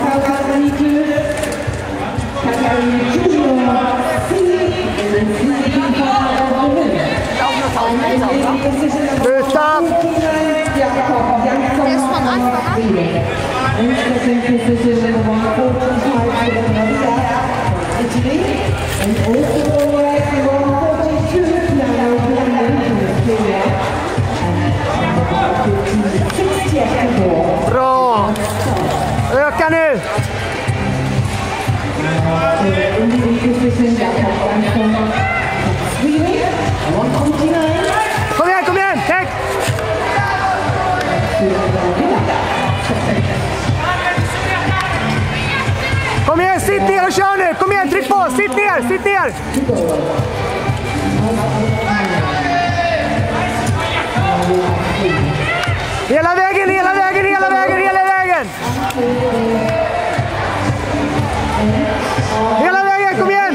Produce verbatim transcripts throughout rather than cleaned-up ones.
Sluta! Bra! Öka nu! Kom igen, kom igen! Täck! Kom igen, sitt ner och kör nu! Kom igen, tryck på! Sitt ner, sitt ner! Hela vägen, hela vägen, hela vägen, hela vägen! Hela vägen, kom igen!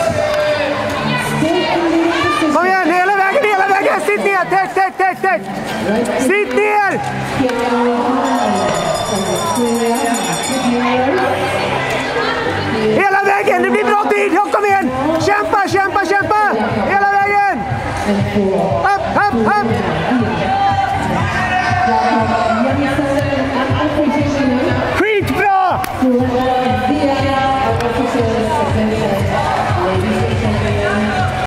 Kom igen, hela vägen, hela vägen! Sitt ner, täck, täck, täck, täck! Sitt ner! Hela vägen, det blir bra tid! Kom igen! Kämpa, kämpa, kämpa! Hela vägen! Upp, upp, upp! Skitbra!